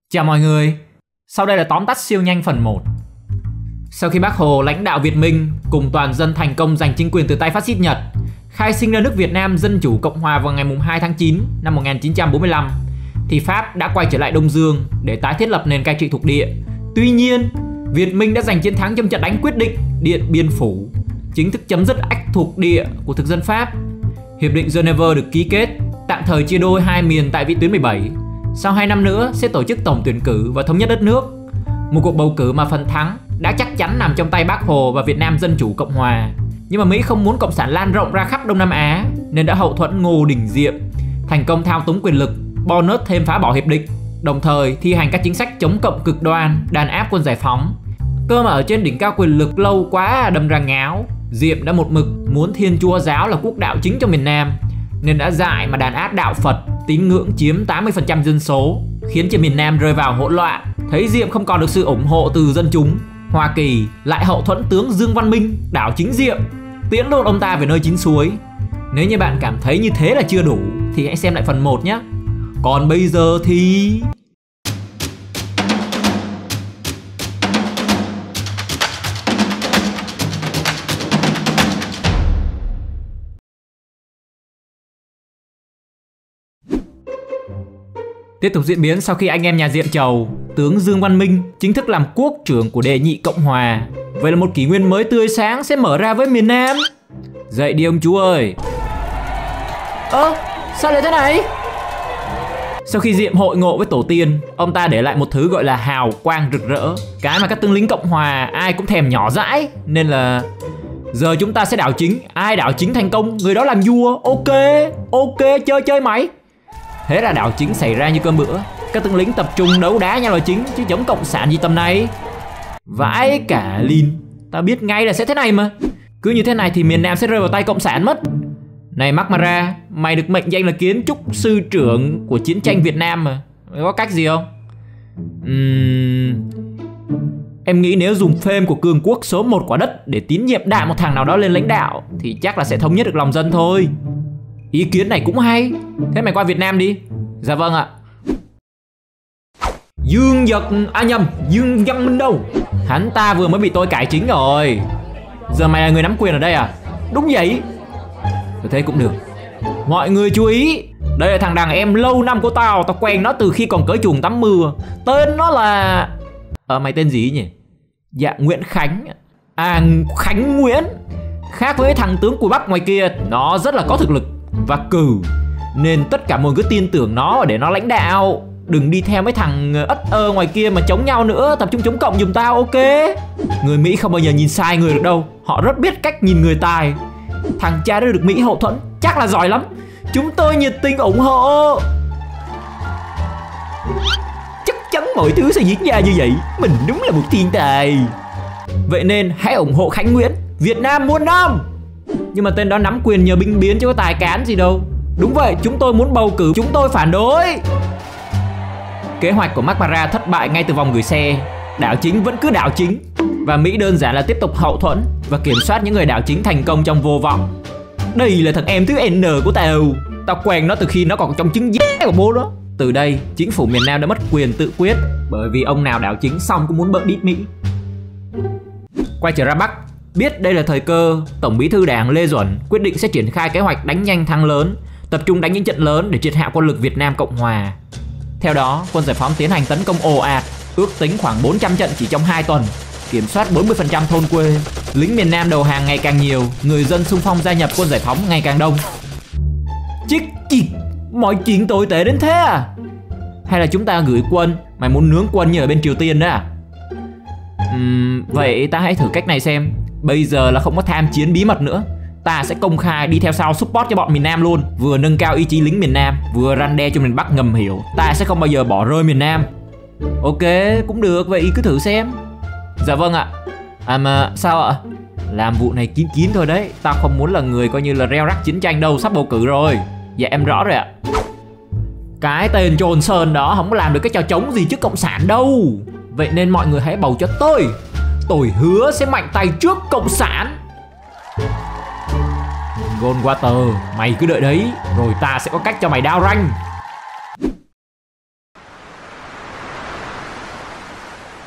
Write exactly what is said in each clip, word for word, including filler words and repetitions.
Chào mọi người, sau đây là tóm tắt siêu nhanh phần một. Sau khi Bác Hồ lãnh đạo Việt Minh cùng toàn dân thành công giành chính quyền từ tay phát xít Nhật, khai sinh ra nước Việt Nam Dân Chủ Cộng Hòa vào ngày hai tháng chín năm một nghìn chín trăm bốn mươi lăm, thì Pháp đã quay trở lại Đông Dương để tái thiết lập nền cai trị thuộc địa. Tuy nhiên, Việt Minh đã giành chiến thắng trong trận đánh quyết định Điện Biên Phủ, chính thức chấm dứt ách thuộc địa của thực dân Pháp. Hiệp định Geneva được ký kết, tạm thời chia đôi hai miền tại vĩ tuyến mười bảy. Sau hai năm nữa sẽ tổ chức tổng tuyển cử và thống nhất đất nước. Một cuộc bầu cử mà phần thắng đã chắc chắn nằm trong tay Bác Hồ và Việt Nam Dân Chủ Cộng Hòa. Nhưng mà Mỹ không muốn Cộng sản lan rộng ra khắp Đông Nam Á, nên đã hậu thuẫn Ngô Đình Diệm, thành công thao túng quyền lực, bonus thêm phá bỏ hiệp định, đồng thời thi hành các chính sách chống cộng cực đoan, đàn áp quân giải phóng. Cơ mà ở trên đỉnh cao quyền lực lâu quá đâm ra ngáo, Diệm đã một mực muốn Thiên Chúa giáo là quốc đạo chính trong miền Nam, nên đã dại mà đàn áp đạo Phật, tín ngưỡng chiếm tám mươi phần trăm dân số, khiến cho miền Nam rơi vào hỗn loạn. Thấy Diệm không còn được sự ủng hộ từ dân chúng, Hoa Kỳ lại hậu thuẫn tướng Dương Văn Minh, đảo chính Diệm, tiễn luôn ông ta về nơi chín suối. Nếu như bạn cảm thấy như thế là chưa đủ thì hãy xem lại phần một nhé. Còn bây giờ thì... Tiếp tục diễn biến sau khi anh em nhà Diệm Chầu, tướng Dương Văn Minh chính thức làm quốc trưởng của Đệ Nhị Cộng Hòa. Vậy là một kỷ nguyên mới tươi sáng sẽ mở ra với miền Nam. Dậy đi ông chú ơi. Ơ, sao lại thế này? Sau khi Diệm hội ngộ với tổ tiên, ông ta để lại một thứ gọi là hào quang rực rỡ, cái mà các tướng lính Cộng Hòa ai cũng thèm nhỏ dãi. Nên là giờ chúng ta sẽ đảo chính, ai đảo chính thành công người đó làm vua. Ok, ok, chơi chơi mày. Thế là đảo chính xảy ra như cơm bữa. Các tướng lính tập trung đấu đá nhau là chính, chứ chống cộng sản gì tầm này. Vãi cả lìn, tao biết ngay là sẽ thế này mà. Cứ như thế này thì miền Nam sẽ rơi vào tay cộng sản mất. Này McNamara, mày được mệnh danh là kiến trúc sư trưởng của chiến tranh Việt Nam mà. Mày có cách gì không? Uhm... Em nghĩ nếu dùng phêm của cường quốc số một quả đất để tín nhiệm đạn một thằng nào đó lên lãnh đạo thì chắc là sẽ thống nhất được lòng dân thôi. Ý kiến này cũng hay. Thế mày qua Việt Nam đi. Dạ vâng ạ. Dương Nhật, à nhầm, Dương Văn Minh đâu? Hắn ta vừa mới bị tôi cải chính rồi. Giờ mày là người nắm quyền ở đây à? Đúng vậy. Thế cũng được. Mọi người chú ý, đây là thằng đàn em lâu năm của tao. Tao quen nó từ khi còn cởi chuồng tắm mưa. Tên nó là... Ờ mày tên gì nhỉ? Dạ Nguyễn Khánh. À Khánh Nguyễn. Khác với thằng tướng cùi bắp ngoài kia, nó rất là có thực lực và cừ, nên tất cả mọi người cứ tin tưởng nó để nó lãnh đạo. Đừng đi theo mấy thằng ất ơ ngoài kia mà chống nhau nữa. Tập trung chống cộng giùm tao, ok? Người Mỹ không bao giờ nhìn sai người được đâu. Họ rất biết cách nhìn người tài. Thằng cha đã được Mỹ hậu thuẫn, chắc là giỏi lắm. Chúng tôi nhiệt tình ủng hộ. Chắc chắn mọi thứ sẽ diễn ra như vậy. Mình đúng là một thiên tài. Vậy nên hãy ủng hộ Khánh Nguyễn, Việt Nam muôn năm. Nhưng mà tên đó nắm quyền nhờ binh biến chứ có tài cán gì đâu. Đúng vậy, chúng tôi muốn bầu cử, chúng tôi phản đối. Kế hoạch của McNamara thất bại ngay từ vòng gửi xe. Đảo chính vẫn cứ đảo chính, và Mỹ đơn giản là tiếp tục hậu thuẫn và kiểm soát những người đảo chính thành công trong vô vọng. Đây là thằng em thứ N của tao. Tao quen nó từ khi nó còn trong trứng dế của bố nó. Từ đây, chính phủ miền Nam đã mất quyền tự quyết, bởi vì ông nào đảo chính xong cũng muốn bợn đít Mỹ. Quay trở ra Bắc, biết đây là thời cơ, Tổng Bí thư Đảng Lê Duẩn quyết định sẽ triển khai kế hoạch đánh nhanh thắng lớn, tập trung đánh những trận lớn để triệt hạ quân lực Việt Nam Cộng Hòa. Theo đó, quân giải phóng tiến hành tấn công ồ ạt, ước tính khoảng bốn trăm trận chỉ trong hai tuần, kiểm soát bốn mươi phần trăm thôn quê. Lính miền Nam đầu hàng ngày càng nhiều, người dân xung phong gia nhập quân giải phóng ngày càng đông. Chích chích, mọi chuyện tồi tệ đến thế à? Hay là chúng ta gửi quân, mày muốn nướng quân như ở bên Triều Tiên đó à? Uhm, vậy ta hãy thử cách này xem. Bây giờ là không có tham chiến bí mật nữa. Ta sẽ công khai đi theo sau support cho bọn miền Nam luôn. Vừa nâng cao ý chí lính miền Nam, vừa răn đe cho miền Bắc ngầm hiểu ta sẽ không bao giờ bỏ rơi miền Nam. Ok, cũng được, vậy cứ thử xem. Dạ vâng ạ. À mà sao ạ? Làm vụ này kín kín thôi đấy. Tao không muốn là người coi như là reo rắc chiến tranh đâu. Sắp bầu cử rồi. Dạ em rõ rồi ạ. Cái tên Trồn Sơn đó không có làm được cái trò trống gì trước cộng sản đâu. Vậy nên mọi người hãy bầu cho tôi. Tôi hứa sẽ mạnh tay trước cộng sản. Goldwater, mày cứ đợi đấy, rồi ta sẽ có cách cho mày đao ranh.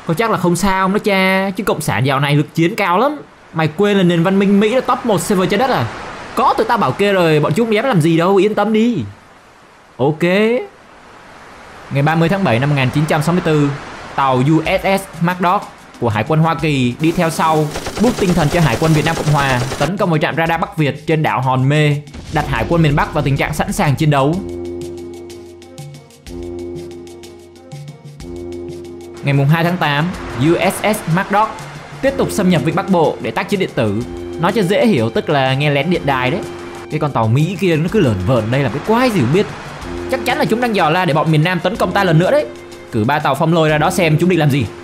Có chắc là không sao nó cha, chứ cộng sản dạo này lực chiến cao lắm. Mày quên là nền văn minh Mỹ là top một server trái đất à? Có tụi tao bảo kê rồi, bọn chúng dám làm gì đâu, yên tâm đi. Ok. Ngày ba mươi tháng bảy năm một nghìn chín trăm sáu mươi tư, tàu u ét ét McDougall của Hải quân Hoa Kỳ đi theo sau, boost tinh thần cho Hải quân Việt Nam Cộng Hòa, tấn công vào trạm radar Bắc Việt trên đảo Hòn Mê, đặt Hải quân miền Bắc vào tình trạng sẵn sàng chiến đấu. Ngày hai tháng tám, u ét ét McDougall tiếp tục xâm nhập Vịnh Bắc Bộ để tác chiến điện tử. Nói cho dễ hiểu tức là nghe lén điện đài đấy. Cái con tàu Mỹ kia nó cứ lởn vởn đây là cái quái gì không biết. Chắc chắn là chúng đang dò la để bọn miền Nam tấn công ta lần nữa đấy. Cử ba tàu phong lôi ra đó xem chúng định làm gì.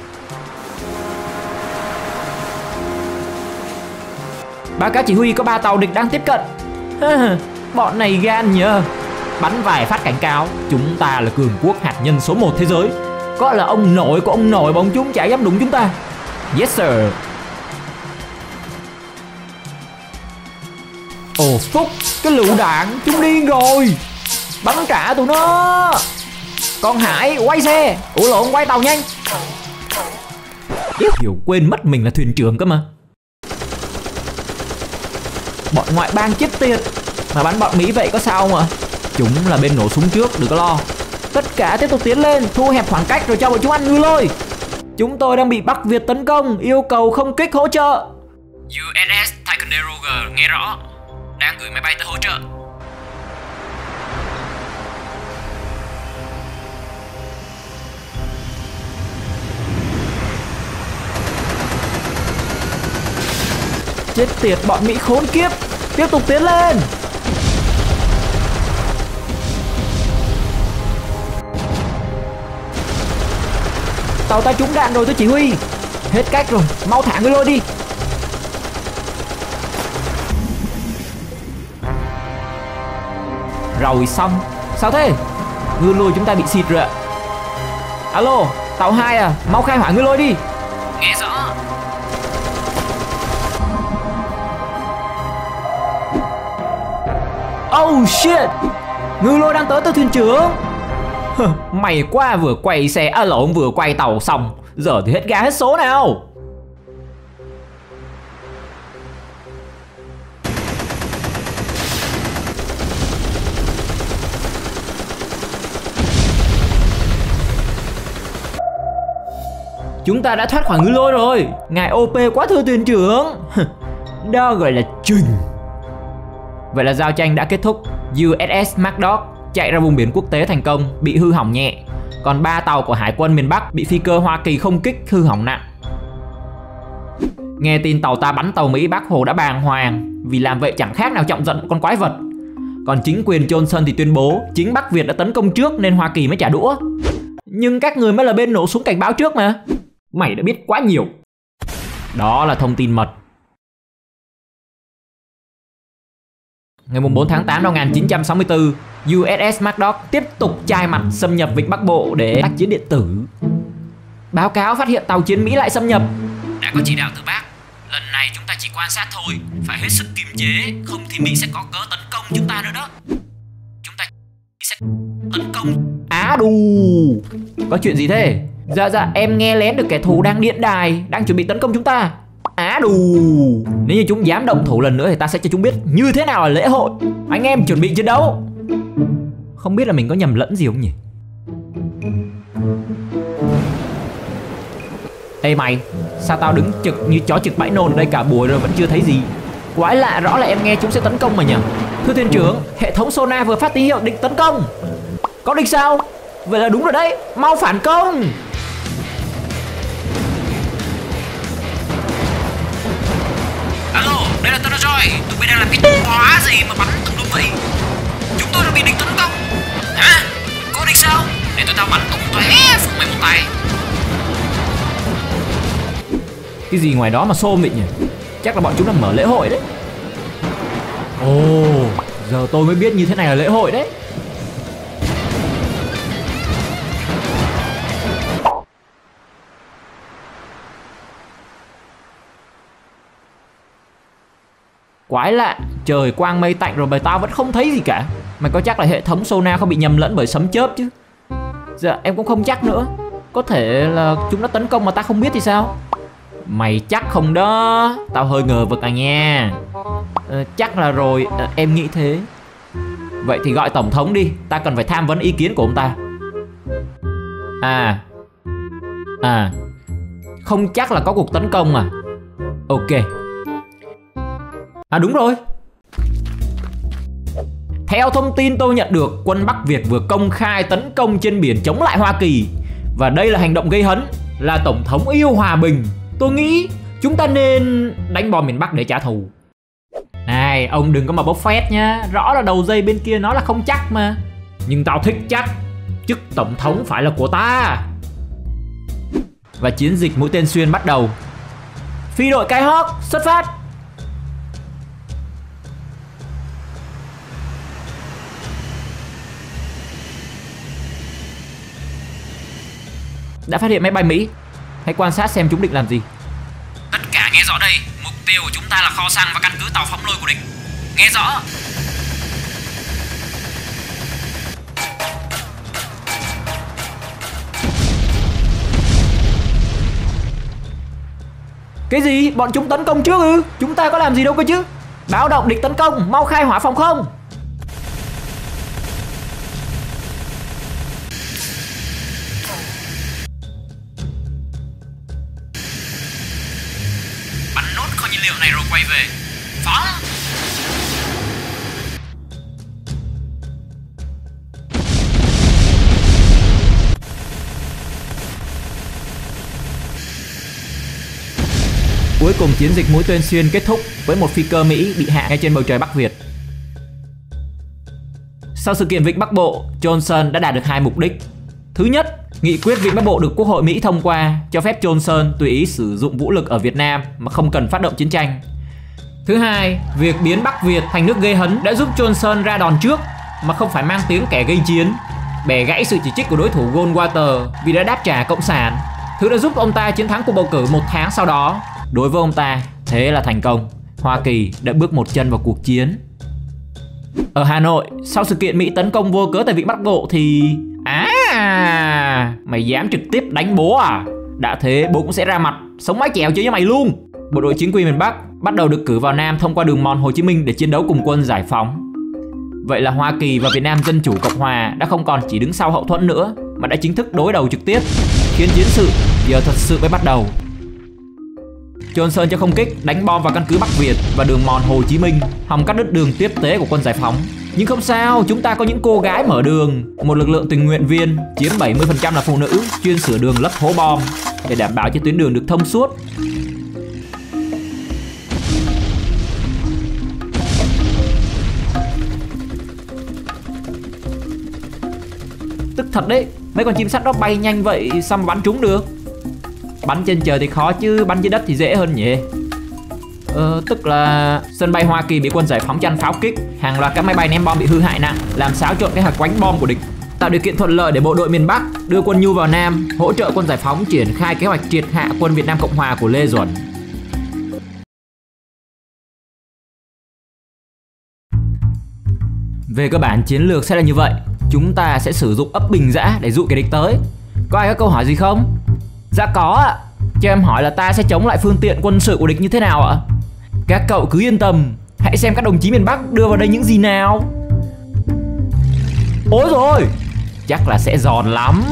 Báo cáo chỉ huy có ba tàu địch đang tiếp cận. Bọn này gan nhờ. Bắn vài phát cảnh cáo, chúng ta là cường quốc hạt nhân số một thế giới. Có là ông nội của ông nội bọn chúng chả dám đụng chúng ta. Yes sir. Ồ phúc, cái lựu đạn chúng điên rồi. Bắn trả tụi nó. Con Hải quay xe. Ủa lộn, quay tàu nhanh. Hiểu quên mất mình là thuyền trưởng cơ mà. Bọn ngoại bang chết tiệt. Mà bắn bọn Mỹ vậy có sao không ạ? Chúng là bên nổ súng trước, đừng có lo. Tất cả tiếp tục tiến lên, thu hẹp khoảng cách rồi cho bọn chúng ăn ngư lôi. Chúng tôi đang bị Bắc Việt tấn công, yêu cầu không kích hỗ trợ. u ét ét Ticonderoga nghe rõ, đang gửi máy bay tới hỗ trợ. Chết tiệt bọn Mỹ khốn kiếp. Tiếp tục tiến lên. Tàu ta trúng đạn rồi thưa chỉ huy. Hết cách rồi, mau thả ngư lôi đi. Rồi xong. Sao thế? Ngư lôi chúng ta bị xịt rồi ạ. Alo, tàu hai à, mau khai hỏa ngư lôi đi. Nghe rõ. Oh shit. Ngư lôi đang tới từ thuyền trưởng. Mày qua vừa quay xe, à lộn vừa quay tàu xong. Giờ thì hết ga hết số nào. Chúng ta đã thoát khỏi ngư lôi rồi. Ngài ô pê quá thưa thuyền trưởng. Đó gọi là trình. Vậy là giao tranh đã kết thúc. u ét ét McDougall chạy ra vùng biển quốc tế thành công, bị hư hỏng nhẹ. Còn ba tàu của Hải quân miền Bắc bị phi cơ Hoa Kỳ không kích hư hỏng nặng. Nghe tin tàu ta bắn tàu Mỹ, Bác Hồ đã bàng hoàng, vì làm vậy chẳng khác nào trọng giận con quái vật. Còn chính quyền Johnson thì tuyên bố chính Bắc Việt đã tấn công trước nên Hoa Kỳ mới trả đũa. Nhưng các người mới là bên nổ súng cảnh báo trước mà. Mày đã biết quá nhiều. Đó là thông tin mật. Ngày bốn tháng tám năm một nghìn chín trăm sáu mươi tư, u ét ét McDougall tiếp tục chai mặt xâm nhập Vịnh Bắc Bộ để tác chiến điện tử. Báo cáo phát hiện tàu chiến Mỹ lại xâm nhập. Đã có chỉ đạo từ Bác, lần này chúng ta chỉ quan sát thôi, phải hết sức kiềm chế, không thì Mỹ sẽ có cớ tấn công chúng ta nữa đó. Chúng ta sẽ tấn công. Á đù. Có chuyện gì thế? Dạ dạ em nghe lén được kẻ thù đang điện đài, đang chuẩn bị tấn công chúng ta. Á đù. Nếu như chúng dám động thủ lần nữa thì ta sẽ cho chúng biết như thế nào là lễ hội. Anh em chuẩn bị chiến đấu. Không biết là mình có nhầm lẫn gì không nhỉ? Ê mày, sao tao đứng trực như chó trực bãi nôn ở đây cả buổi rồi vẫn chưa thấy gì? Quái lạ, rõ là em nghe chúng sẽ tấn công mà nhỉ? Thưa thuyền trưởng, hệ thống sonar vừa phát tín hiệu địch tấn công. Có địch sao? Vậy là đúng rồi đấy, mau phản công. Alo, đây là Tân rồi. Tụi bay đang làm cái hóa gì mà bắn tùm lum vậy? Chúng tôi đã bị địch tấn công. Hả? Có địch sao? Để tụi tao bắn tung tóe phục mày một tay. Cái gì ngoài đó mà xôm vậy nhỉ? Chắc là bọn chúng đang mở lễ hội đấy. Ồ, giờ tôi mới biết như thế này là lễ hội đấy. Quái lạ, trời quang mây tạnh rồi mà tao vẫn không thấy gì cả. Mày có chắc là hệ thống sonar không bị nhầm lẫn bởi sấm chớp chứ? Dạ em cũng không chắc nữa. Có thể là chúng nó tấn công mà ta không biết thì sao? Mày chắc không đó? Tao hơi ngờ vực à nha. ờ, Chắc là rồi, ờ, em nghĩ thế. Vậy thì gọi tổng thống đi, ta cần phải tham vấn ý kiến của ông ta. À À Không chắc là có cuộc tấn công à? Ok. À đúng rồi. Theo thông tin tôi nhận được, quân Bắc Việt vừa công khai tấn công trên biển chống lại Hoa Kỳ. Và đây là hành động gây hấn. Là tổng thống yêu hòa bình. Tôi nghĩ chúng ta nên đánh bom miền Bắc để trả thù. Này, ông đừng có mà bốc phét nhá. Rõ là đầu dây bên kia nó là không chắc mà. Nhưng tao thích chắc. Chức tổng thống phải là của ta. Và chiến dịch mũi tên xuyên bắt đầu. Phi đội Cái Hawk xuất phát. Đã phát hiện máy bay Mỹ. Hãy quan sát xem chúng định làm gì. Tất cả nghe rõ đây. Mục tiêu của chúng ta là kho xăng và căn cứ tàu phóng lôi của địch. Nghe rõ. Cái gì? Bọn chúng tấn công trước ư? Chúng ta có làm gì đâu cơ chứ? Báo động địch tấn công, mau khai hỏa phòng không. Bắn nốt kho nhiên liệu này rồi quay về. Phóng. Cuối cùng chiến dịch mũi tên xuyên kết thúc với một phi cơ Mỹ bị hạ ngay trên bầu trời Bắc Việt. Sau sự kiện Vịnh Bắc Bộ, Johnson đã đạt được hai mục đích. Thứ nhất, nghị quyết Vịnh Bắc Bộ được Quốc hội Mỹ thông qua cho phép Johnson tùy ý sử dụng vũ lực ở Việt Nam mà không cần phát động chiến tranh. Thứ hai, việc biến Bắc Việt thành nước gây hấn đã giúp Johnson ra đòn trước mà không phải mang tiếng kẻ gây chiến, bẻ gãy sự chỉ trích của đối thủ Goldwater vì đã đáp trả cộng sản, thứ đã giúp ông ta chiến thắng cuộc bầu cử một tháng sau đó. Đối với ông ta, thế là thành công. Hoa Kỳ đã bước một chân vào cuộc chiến. Ở Hà Nội, sau sự kiện Mỹ tấn công vô cớ tại Vịnh Bắc Bộ thì... À, mày dám trực tiếp đánh bố à? Đã thế bố cũng sẽ ra mặt, sống mái chèo chơi với mày luôn. Bộ đội chính quy miền Bắc bắt đầu được cử vào Nam thông qua đường mòn Hồ Chí Minh để chiến đấu cùng quân giải phóng. Vậy là Hoa Kỳ và Việt Nam Dân Chủ Cộng Hòa đã không còn chỉ đứng sau hậu thuẫn nữa, mà đã chính thức đối đầu trực tiếp, khiến chiến sự giờ thật sự mới bắt đầu. Johnson cho không kích đánh bom vào căn cứ Bắc Việt và đường mòn Hồ Chí Minh, hòng cắt đứt đường tiếp tế của quân giải phóng. Nhưng không sao, chúng ta có những cô gái mở đường, một lực lượng tình nguyện viên chiếm bảy mươi phần trăm là phụ nữ, chuyên sửa đường lấp hố bom để đảm bảo cho tuyến đường được thông suốt. Tức thật đấy, mấy con chim sắt đó bay nhanh vậy sao mà bắn chúng được? Bắn trên trời thì khó chứ bắn dưới đất thì dễ hơn nhỉ? Ờ, tức là sân bay Hoa Kỳ bị quân giải phóng chặn pháo kích, hàng loạt các máy bay ném bom bị hư hại nặng, làm xáo trộn kế hoạch quánh bom của địch, tạo điều kiện thuận lợi để bộ đội miền Bắc đưa quân nhu vào Nam, hỗ trợ quân giải phóng triển khai kế hoạch triệt hạ quân Việt Nam Cộng Hòa của Lê Duẩn. Về cơ bản chiến lược sẽ là như vậy, chúng ta sẽ sử dụng ấp bình giã để dụ kẻ địch tới. Có ai có câu hỏi gì không? Dạ có ạ. Cho em hỏi là ta sẽ chống lại phương tiện quân sự của địch như thế nào ạ? Các cậu cứ yên tâm, hãy xem các đồng chí miền Bắc đưa vào đây những gì nào. Ôi rồi, chắc là sẽ giòn lắm.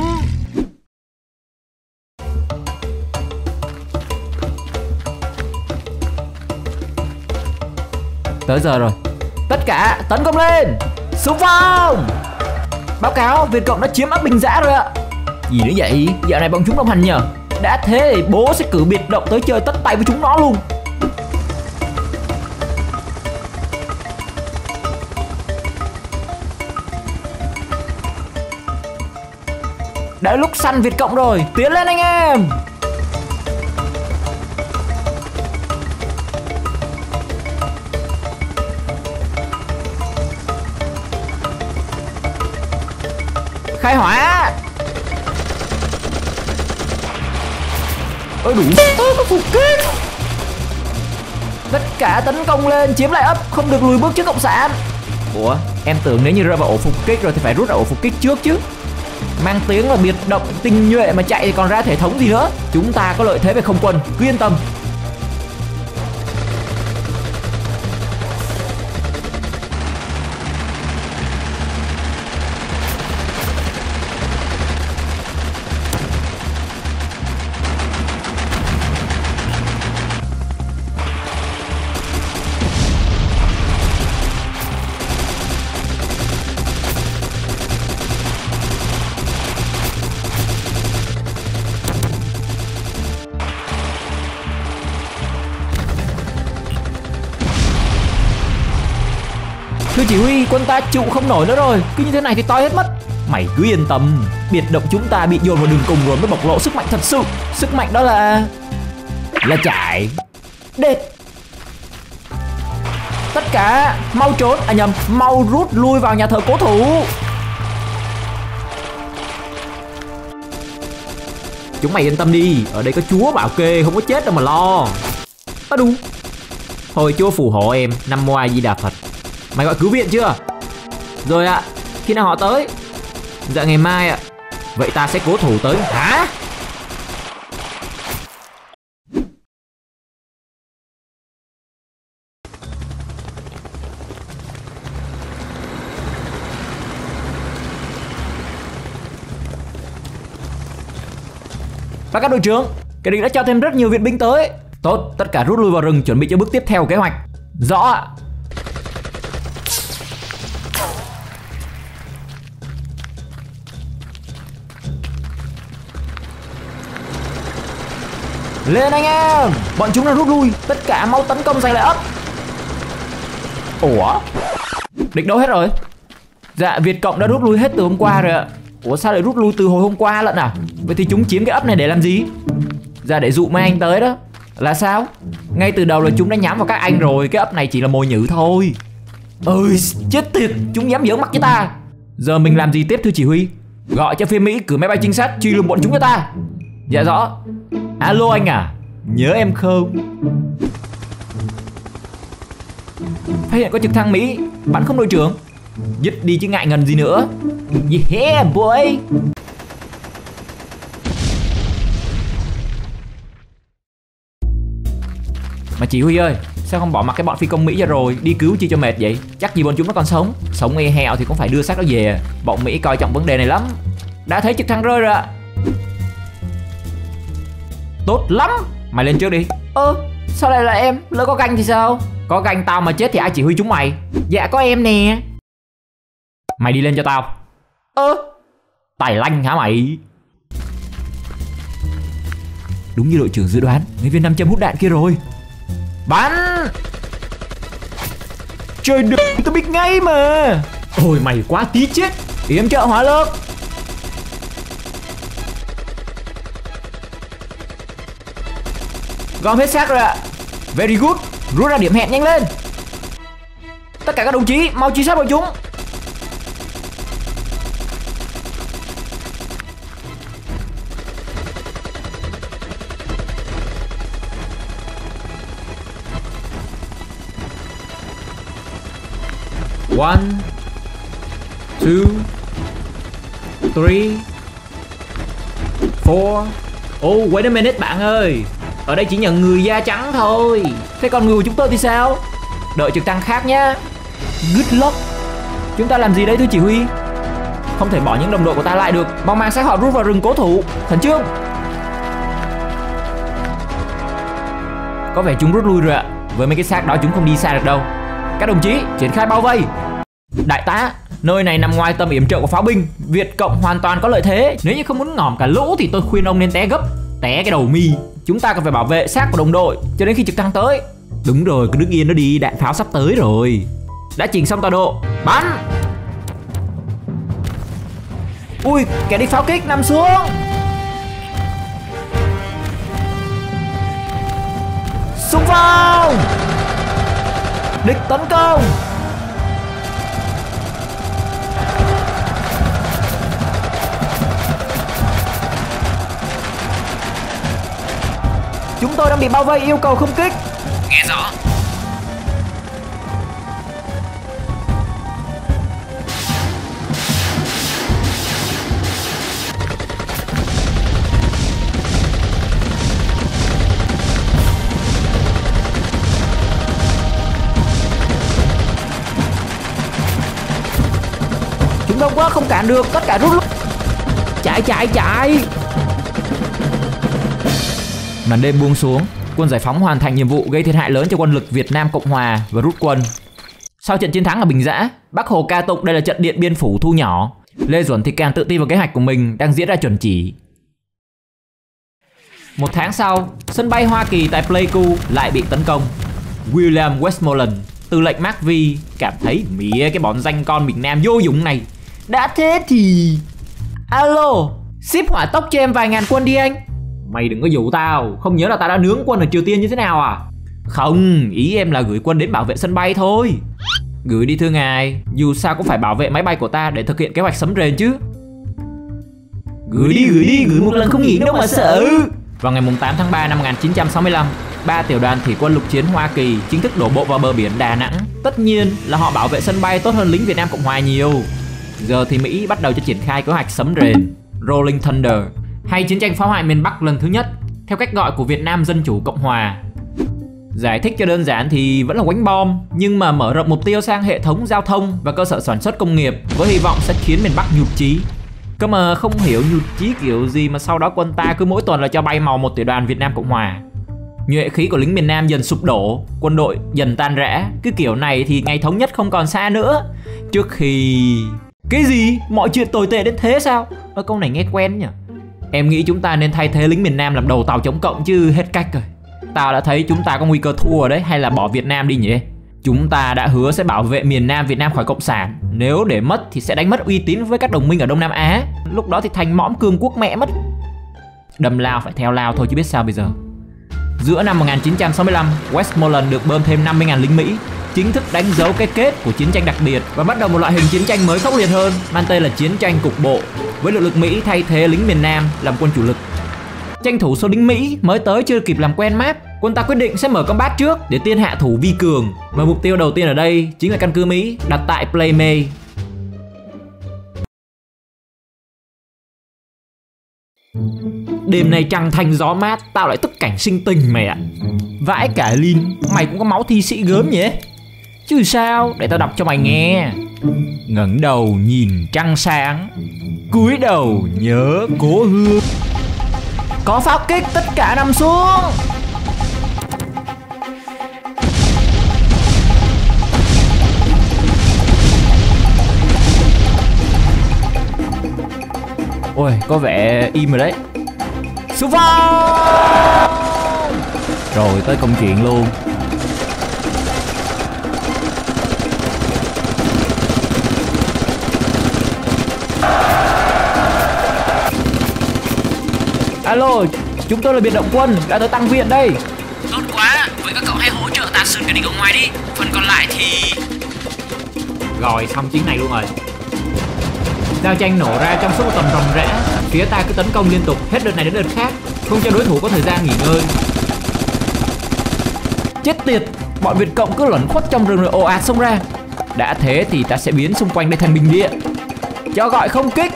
Tới giờ rồi. Tất cả tấn công lên. Xung phong. Báo cáo Việt Cộng đã chiếm ấp Bình Giã rồi ạ. Gì nữa vậy? Dạo này bọn chúng đông hành nhờ. Đã thế thì bố sẽ cử biệt động tới chơi tất tay với chúng nó luôn. Đã lúc săn Việt Cộng rồi. Tiến lên anh em. Khai hỏa. Ôi đủ. Ôi có phục kích. Tất cả tấn công lên, chiếm lại ấp, không được lùi bước trước cộng sản. Ủa, em tưởng nếu như rơi vào ổ phục kích rồi thì phải rút ra ổ phục kích trước chứ. mang tiếng là biệt động tinh nhuệ mà chạy thì còn ra thể thống gì nữa. Chúng ta có lợi thế về không quân, cứ yên tâm. Thưa chỉ huy, quân ta chịu không nổi nữa rồi. Cứ như thế này thì toi hết mất. Mày cứ yên tâm, biệt động chúng ta bị dồn vào đường cùng rồi mới bộc lộ sức mạnh thật sự. Sức mạnh đó là... là chạy. Đệt. Tất cả mau trốn, à nhầm, mau rút lui vào nhà thờ cố thủ. Chúng mày yên tâm đi, ở đây có chúa bảo kê, không có chết đâu mà lo. À đúng. Thôi chúa phù hộ em, Nam Mô A Di Đà Phật. Mày gọi cứu viện chưa? Rồi ạ. À, khi nào họ tới? Dạ ngày mai ạ. À. Vậy ta sẽ cố thủ tới. Hả? Và các đội trưởng, kẻ địch đã cho thêm rất nhiều viện binh tới. Tốt, tất cả rút lui vào rừng chuẩn bị cho bước tiếp theo của kế hoạch. Rõ ạ. Lên anh em, bọn chúng đã rút lui, tất cả mau tấn công giành lại ấp. Ủa, địch đâu hết rồi? Dạ Việt Cộng đã rút lui hết từ hôm qua rồi ạ. Ủa sao lại rút lui từ hồi hôm qua lận à? Vậy thì chúng chiếm cái ấp này để làm gì? Dạ để dụ mấy anh tới đó. Là sao? Ngay từ đầu là chúng đã nhắm vào các anh rồi. Cái ấp này chỉ là mồi nhử thôi. Ơi chết tiệt, chúng dám giỡn mặt với ta. Giờ mình làm gì tiếp thưa chỉ huy? Gọi cho phía Mỹ cử máy bay trinh sát truy lùng bọn chúng cho ta. Dạ rõ. Alo anh à, nhớ em không? Phát hiện có trực thăng Mỹ, bắn không đội trưởng. Dứt đi chứ ngại ngần gì nữa. Yeah boy. Mà chỉ huy ơi, sao không bỏ mặc cái bọn phi công Mỹ ra rồi? Đi cứu chi cho mệt vậy? Chắc gì bọn chúng nó còn sống. Sống e heo thì cũng phải đưa xác nó về. Bọn Mỹ coi trọng vấn đề này lắm. Đã thấy trực thăng rơi rồi ạ. Tốt lắm. Mày lên trước đi. Ơ, sao lại là em? Lỡ có ganh thì sao? Có ganh tao mà chết thì ai chỉ huy chúng mày? Dạ có em nè. Mày đi lên cho tao. Ơ, tài lanh hả mày? Đúng như đội trưởng dự đoán, mấy viên nam châm hút đạn kia rồi. Bắn. Trời đất, tôi biết ngay mà. Ôi mày quá tí chết. Yểm trợ hỏa lực. Gom hết xác rồi ạ. Very good. Rút ra điểm hẹn nhanh lên. Tất cả các đồng chí mau truy sát bọn chúng. One, two, three, four. Oh, wait a minute bạn ơi. Ở đây chỉ nhận người da trắng thôi. Thế còn người của chúng tôi thì sao? Đợi trực thăng khác nhá. Good luck. Chúng ta làm gì đấy thưa chỉ huy? Không thể bỏ những đồng đội của ta lại được. Mau mang xác họ rút vào rừng cố thủ. Khẩn trương. Có vẻ chúng rút lui rồi ạ. Với mấy cái xác đó chúng không đi xa được đâu. Các đồng chí triển khai bao vây. Đại tá, nơi này nằm ngoài tầm yểm trợ của pháo binh. Việt Cộng hoàn toàn có lợi thế. Nếu như không muốn ngỏm cả lũ thì tôi khuyên ông nên té gấp. Té cái đầu mi. Chúng ta cần phải bảo vệ xác của đồng đội cho đến khi trực thăng tới. Đúng rồi, cứ đứng yên nó đi, đạn pháo sắp tới rồi. Đã chỉnh xong tọa độ. Bắn. Ui, kẻ địch pháo kích nằm xuống. Xung phong. Địch tấn công. Chúng tôi đang bị bao vây, yêu cầu không kích. Nghe rõ. Lính đông quá không cản được, tất cả rút lui. Chạy chạy chạy. Màn đêm buông xuống, quân giải phóng hoàn thành nhiệm vụ gây thiệt hại lớn cho quân lực Việt Nam Cộng Hòa và rút quân. Sau trận chiến thắng ở Bình Giã, Bác Hồ ca tụng đây là trận Điện Biên Phủ thu nhỏ. Lê Duẩn thì càng tự tin vào kế hoạch của mình đang diễn ra chuẩn chỉ. Một tháng sau, sân bay Hoa Kỳ tại Pleiku lại bị tấn công. William Westmoreland, tư lệnh Mark V, cảm thấy mía cái bọn danh con miền Nam vô dụng này. Đã thế thì... Alo, ship hỏa tốc cho em vài ngàn quân đi anh. Mày đừng có dụ tao, không nhớ là tao đã nướng quân ở Triều Tiên như thế nào à? Không, ý em là gửi quân đến bảo vệ sân bay thôi. Gửi đi thưa ngài, dù sao cũng phải bảo vệ máy bay của ta để thực hiện kế hoạch sấm rền chứ. Gửi đi, gửi đi, gửi một lần không nghỉ đâu mà sợ. Vào ngày tám tháng ba năm một nghìn chín trăm sáu mươi lăm, ba tiểu đoàn thủy quân lục chiến Hoa Kỳ chính thức đổ bộ vào bờ biển Đà Nẵng. Tất nhiên là họ bảo vệ sân bay tốt hơn lính Việt Nam Cộng Hòa nhiều. Giờ thì Mỹ bắt đầu cho triển khai kế hoạch sấm rền, Rolling Thunder, hay chiến tranh phá hoại miền Bắc lần thứ nhất, theo cách gọi của Việt Nam Dân Chủ Cộng Hòa. Giải thích cho đơn giản thì vẫn là quánh bom, nhưng mà mở rộng mục tiêu sang hệ thống giao thông và cơ sở sản xuất công nghiệp với hy vọng sẽ khiến miền Bắc nhụt chí. Cơ mà không hiểu nhụt chí kiểu gì mà sau đó quân ta cứ mỗi tuần là cho bay màu một tiểu đoàn Việt Nam Cộng Hòa. Nhuệ khí của lính miền Nam dần sụp đổ, quân đội dần tan rã. Cứ kiểu này thì ngày thống nhất không còn xa nữa. Trước khi... Cái gì? Mọi chuyện tồi tệ đến thế sao? Ơ, câu này nghe quen nhỉ? Em nghĩ chúng ta nên thay thế lính miền Nam làm đầu tàu chống cộng chứ hết cách rồi. Tao đã thấy chúng ta có nguy cơ thua đấy, hay là bỏ Việt Nam đi nhỉ? Chúng ta đã hứa sẽ bảo vệ miền Nam Việt Nam khỏi cộng sản. Nếu để mất thì sẽ đánh mất uy tín với các đồng minh ở Đông Nam Á. Lúc đó thì thành mõm cường quốc mẹ mất. Đâm lao phải theo lao thôi chứ biết sao bây giờ. Giữa năm một nghìn chín trăm sáu mươi lăm, Westmoreland được bơm thêm năm mươi nghìn lính Mỹ, chính thức đánh dấu cái kết của chiến tranh đặc biệt và bắt đầu một loại hình chiến tranh mới khốc liệt hơn, mang tên là chiến tranh cục bộ, với lực lượng Mỹ thay thế lính miền Nam làm quân chủ lực. Tranh thủ số lính Mỹ mới tới chưa kịp làm quen map, quân ta quyết định sẽ mở combat trước để tiên hạ thủ vi cường. Và mục tiêu đầu tiên ở đây chính là căn cứ Mỹ đặt tại Playmay. Đêm nay trăng thanh gió mát, tao lại tức cảnh sinh tình mày ạ. Vãi cả Linh, mày cũng có máu thi sĩ gớm nhỉ? Chứ sao, để tao đọc cho mày nghe. Ngẩng đầu nhìn trăng sáng, cúi đầu nhớ cố hương. Có pháo kích, tất cả nằm xuống. Ôi, có vẻ im rồi đấy. Xung phong! Rồi tới công chuyện luôn. Alo, chúng tôi là biệt động quân, đã tới tăng viện đây. Tốt quá, vậy các cậu hãy hỗ trợ ta sườn cái địch ở ngoài đi. Phần còn lại thì... Rồi, xong chiến này luôn rồi. Giao tranh nổ ra trong suốt một tuần ròng rã. Phía ta cứ tấn công liên tục hết đợt này đến đợt khác, không cho đối thủ có thời gian nghỉ ngơi. Chết tiệt, bọn Việt Cộng cứ lẩn khuất trong rừng rồi ồ ạt xông ra. Đã thế thì ta sẽ biến xung quanh đây thành bình địa. Cho gọi không kích.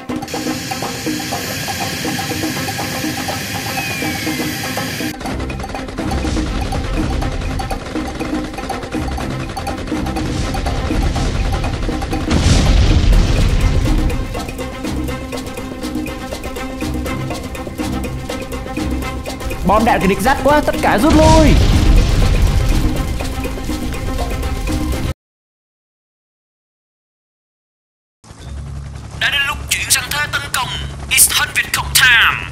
Bom đạn cái địch dắt quá, tất cả rút lui. Đã đến lúc chuyển sang thế tấn công. It's hot Việt Cộng time.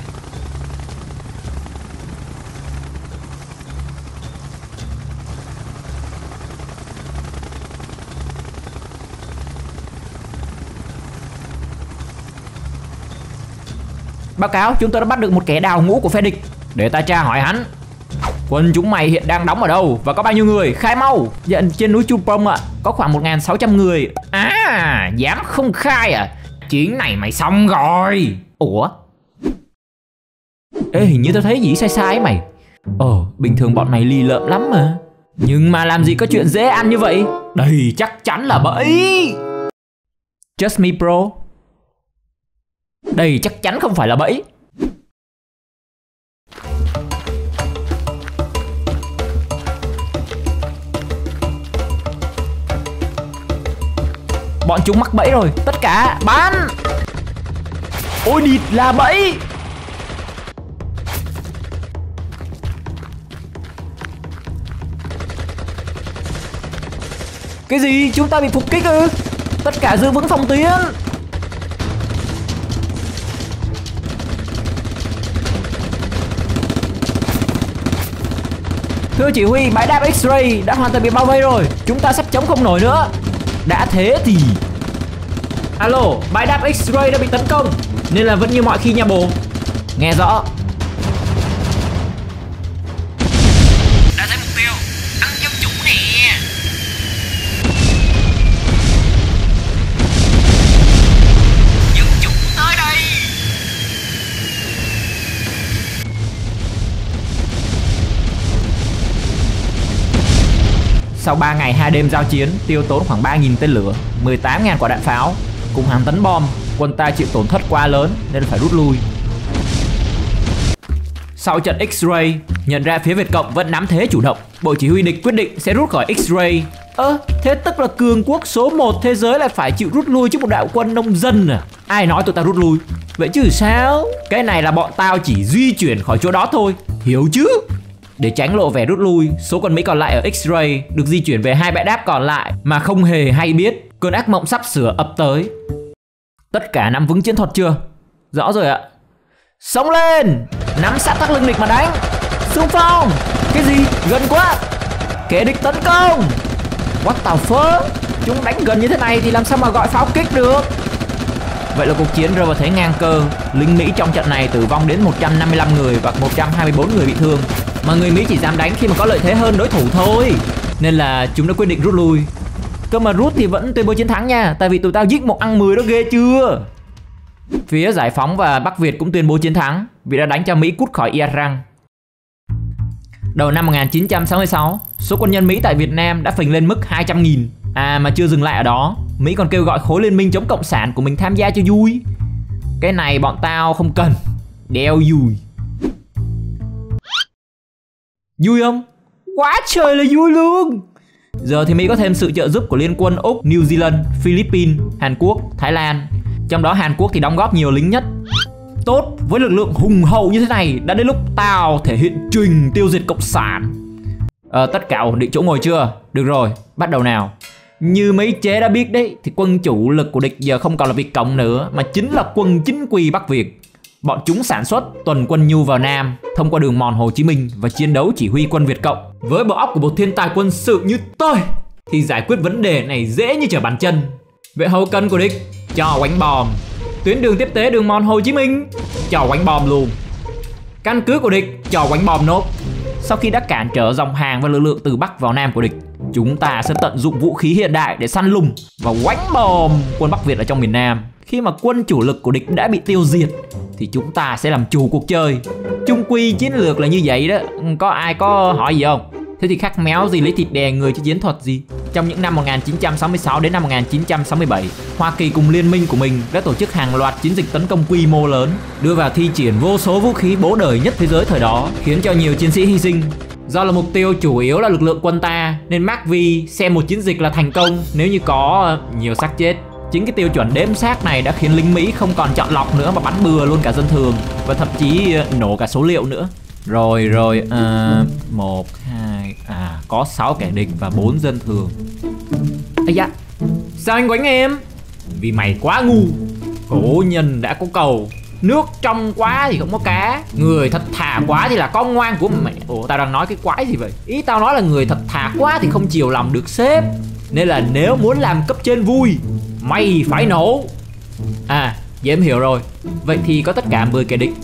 Báo cáo, chúng tôi đã bắt được một kẻ đào ngũ của phe địch. Để ta tra hỏi hắn. Quân chúng mày hiện đang đóng ở đâu và có bao nhiêu người? Khai mau. Dạ, trên núi Chu Prong ạ, có khoảng một nghìn sáu trăm người. À, dám không khai à? Chuyến này mày xong rồi. Ủa? Ê, hình như tao thấy gì sai sai mày. Ồ, bình thường bọn mày lì lợm lắm mà. Nhưng mà làm gì có chuyện dễ ăn như vậy. Đây chắc chắn là bẫy. Just me bro. Đây chắc chắn không phải là bẫy. Bọn chúng mắc bẫy rồi. Tất cả bắn. Ôi địt là bẫy. Cái gì? Chúng ta bị phục kích ư? Tất cả giữ vững phòng tuyến. Thưa chỉ huy, bãi đáp X-ray đã hoàn toàn bị bao vây rồi. Chúng ta sắp chống không nổi nữa. Đã thế thì... Alo, bãi đáp X-ray đã bị tấn công, nên là vẫn như mọi khi nha bồ. Nghe rõ. Đã thấy mục tiêu. Ăn dân chủ nè. Dân chủ tới đây. Sau ba ngày hai đêm giao chiến, tiêu tốn khoảng ba nghìn tên lửa, mười tám nghìn quả đạn pháo cùng hàng tấn bom, quân ta chịu tổn thất quá lớn nên phải rút lui. Sau trận X-ray, nhận ra phía Việt Cộng vẫn nắm thế chủ động, Bộ Chỉ huy địch quyết định sẽ rút khỏi X-ray. Ơ, à, thế tức là cường quốc số một thế giới lại phải chịu rút lui trước một đạo quân nông dân à? Ai nói tụi ta rút lui? Vậy chứ sao? Cái này là bọn tao chỉ di chuyển khỏi chỗ đó thôi, hiểu chứ? Để tránh lộ vẻ rút lui, số quân Mỹ còn lại ở X-ray được di chuyển về hai bãi đáp còn lại mà không hề hay biết cơn ác mộng sắp sửa ập tới. Tất cả nắm vững chiến thuật chưa? Rõ rồi ạ. Xông lên, nắm sát thắt lưng địch mà đánh. Xung phong. Cái gì? Gần quá. Kẻ địch tấn công. What the fuck? Chúng đánh gần như thế này thì làm sao mà gọi pháo kích được? Vậy là cuộc chiến rơi vào thế ngang cơ. Lính Mỹ trong trận này tử vong đến một trăm năm mươi lăm người và một trăm hai mươi bốn người bị thương. Mà người Mỹ chỉ dám đánh khi mà có lợi thế hơn đối thủ thôi. Nên là chúng đã quyết định rút lui. Cơ mà rút thì vẫn tuyên bố chiến thắng nha. Tại vì tụi tao giết một ăn mười đó, ghê chưa? Phía Giải phóng và Bắc Việt cũng tuyên bố chiến thắng vì đã đánh cho Mỹ cút khỏi Iran. Đầu năm một nghìn chín trăm sáu mươi sáu, số quân nhân Mỹ tại Việt Nam đã phình lên mức hai trăm nghìn. À mà chưa dừng lại ở đó, Mỹ còn kêu gọi khối liên minh chống cộng sản của mình tham gia cho vui. Cái này bọn tao không cần. Đeo vui. Vui không? Quá trời là vui luôn. Giờ thì Mỹ có thêm sự trợ giúp của liên quân Úc, New Zealand, Philippines, Hàn Quốc, Thái Lan. Trong đó Hàn Quốc thì đóng góp nhiều lính nhất. Tốt, với lực lượng hùng hậu như thế này, đã đến lúc tao thể hiện trình tiêu diệt cộng sản. Ờ, tất cả ổn định chỗ ngồi chưa? Được rồi, bắt đầu nào. Như mấy chế đã biết đấy, thì quân chủ lực của địch giờ không còn là Việt Cộng nữa, mà chính là quân chính quy Bắc Việt. Bọn chúng sản xuất tuần quân nhu vào Nam thông qua đường mòn Hồ Chí Minh và chiến đấu chỉ huy quân Việt Cộng. Với bộ óc của một thiên tài quân sự như tôi thì giải quyết vấn đề này dễ như trở bàn chân. Vệ hậu cần của địch cho quánh bom. Tuyến đường tiếp tế đường mòn Hồ Chí Minh cho quánh bom luôn. Căn cứ của địch cho quánh bom nốt. Sau khi đã cản trở dòng hàng và lực lượng từ Bắc vào Nam của địch, chúng ta sẽ tận dụng vũ khí hiện đại để săn lùng và quánh bom quân Bắc Việt ở trong miền Nam. Khi mà quân chủ lực của địch đã bị tiêu diệt thì chúng ta sẽ làm chủ cuộc chơi. Chung quy chiến lược là như vậy đó. Có ai có hỏi gì không? Thế thì khắc méo gì lấy thịt đè người cho chiến thuật gì? Trong những năm một nghìn chín trăm sáu mươi sáu đến năm một nghìn chín trăm sáu mươi bảy, Hoa Kỳ cùng liên minh của mình đã tổ chức hàng loạt chiến dịch tấn công quy mô lớn, đưa vào thi triển vô số vũ khí bố đời nhất thế giới thời đó, khiến cho nhiều chiến sĩ hy sinh. Do là mục tiêu chủ yếu là lực lượng quân ta, nên Mark V xem một chiến dịch là thành công nếu như có nhiều xác chết. Chính cái tiêu chuẩn đếm xác này đã khiến lính Mỹ không còn chọn lọc nữa mà bắn bừa luôn cả dân thường, và thậm chí nổ cả số liệu nữa. Rồi rồi, uh, một, hai, à, có sáu kẻ địch và bốn dân thường. Ây da, sao anh quánh em? Vì mày quá ngu. Cổ nhân đã có cầu, nước trong quá thì không có cá, người thật thà quá thì là con ngoan của mẹ. Ủa, tao đang nói cái quái gì vậy? Ý tao nói là người thật thà quá thì không chiều lòng được sếp. Nên là nếu muốn làm cấp trên vui, mày phải nổ. À, vậy em hiểu rồi. Vậy thì có tất cả mười kẻ địch.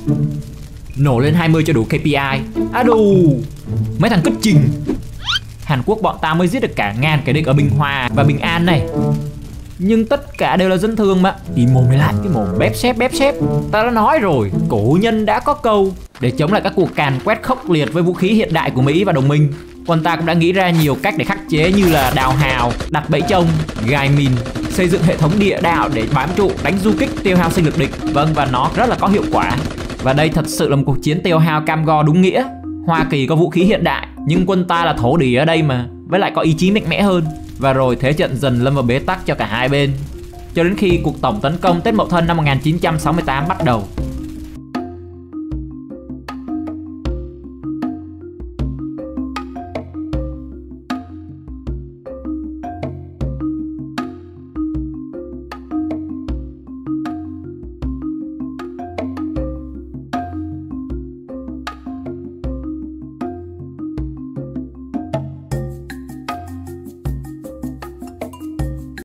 Nổ lên hai mươi cho đủ K P I. À đủ. Mấy thằng cất trình. Hàn Quốc bọn tao mới giết được cả ngàn kẻ địch ở Bình Hòa và Bình An này. Nhưng tất cả đều là dân thường mà. Im mồm lại, cái mồm bép xép bép xép. Tao đã nói rồi, cổ nhân đã có câu. Để chống lại các cuộc càn quét khốc liệt với vũ khí hiện đại của Mỹ và đồng minh, quân ta cũng đã nghĩ ra nhiều cách để khắc chế, như là đào hào, đặt bẫy trông, gài mìn, xây dựng hệ thống địa đạo để bám trụ, đánh du kích, tiêu hao sinh lực địch. Vâng, và nó rất là có hiệu quả. Và đây thật sự là một cuộc chiến tiêu hao cam go đúng nghĩa. Hoa Kỳ có vũ khí hiện đại, nhưng quân ta là thổ đỉ ở đây mà, với lại có ý chí mạnh mẽ hơn. Và rồi thế trận dần lâm vào bế tắc cho cả hai bên. cho đến khi cuộc tổng tấn công Tết Mậu Thân năm một nghìn chín trăm sáu mươi tám bắt đầu.